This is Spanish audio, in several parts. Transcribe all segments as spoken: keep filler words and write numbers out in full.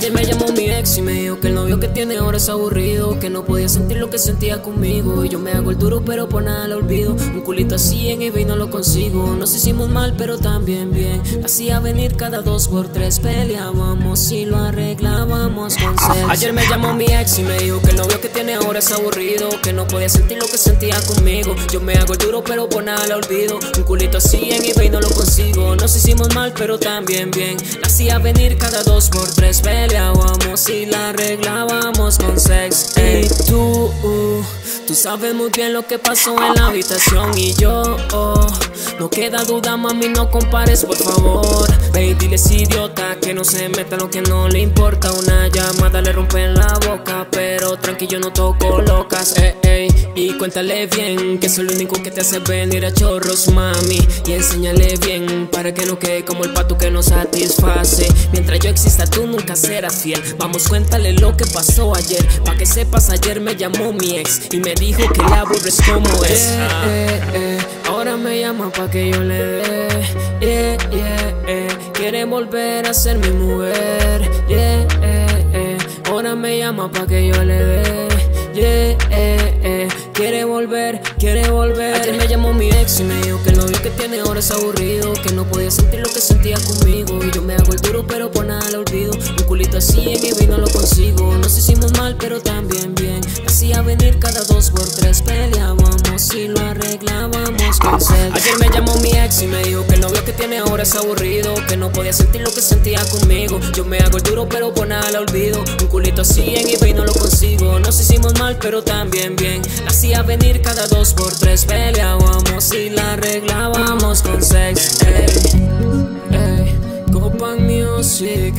Ayer me llamó mi ex y me dijo que el novio que tiene ahora es aburrido, que no podía sentir lo que sentía conmigo. Y yo me hago el duro pero por nada lo olvido. Un culito así en eBay no lo consigo. Nos hicimos mal pero también bien. Hacía venir cada dos por tres. Peleábamos y lo arreglábamos con sexo. Ayer me llamó mi ex y me dijo que el novio que tiene ahora es aburrido, que no podía sentir lo que sentía conmigo. Yo me hago el duro pero por nada lo olvido. Un culito así en eBay no lo consigo. Nos hicimos mal pero también bien. Hacía venir cada dos por tres. Peleábamos y la arreglábamos con sex. Ey, tú, uh, tú sabes muy bien lo que pasó en la habitación. Y yo, oh, no queda duda, mami, no compares, por favor. Ve y diles idiota que no se meta en lo que no le importa. Una llamada le rompe en la boca, pero tranquilo, no toco locas. Ey, ey, y cuéntale bien que soy lo único que te hace venir a chorros, mami. Y enséñale bien para que no quede como el pato que no satisface. Mientras yo exista tú nunca serás fiel. Vamos, cuéntale lo que pasó ayer. Pa' que sepas, ayer me llamó mi ex y me dijo que la aburres como es. eh, eh, eh. Ahora me llama pa' que yo le dé, yeah, yeah, eh. Quiere volver a ser mi mujer, yeah, eh, eh. Ahora me llama pa' que yo le dé, yeah, eh, eh. Quiere volver, quiere volver. Ayer me llamó mi ex y me dijo que el novio que tiene ahora es aburrido, que no podía sentir lo que sentía conmigo. Y yo me hago el duro pero por nada lo olvido. Un culito así en eBay no lo consigo. Nos hicimos mal pero también bien. Hacía venir cada dos por tres. Peleábamos y lo arreglábamos con sex. Ayer me llamó mi ex y me dijo que el novio que tiene ahora es aburrido, que no podía sentir lo que sentía conmigo. Yo me hago el duro pero por nada lo olvido. Un culito así en eBay no lo consigo. Nos hicimos mal pero también bien. Hacía venir cada dos por tres. Peleábamos y la arreglábamos con sex. Ey, ey, Copan Music.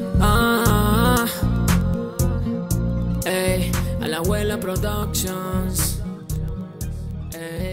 Ah, ey, a la abuela Productions. Ey.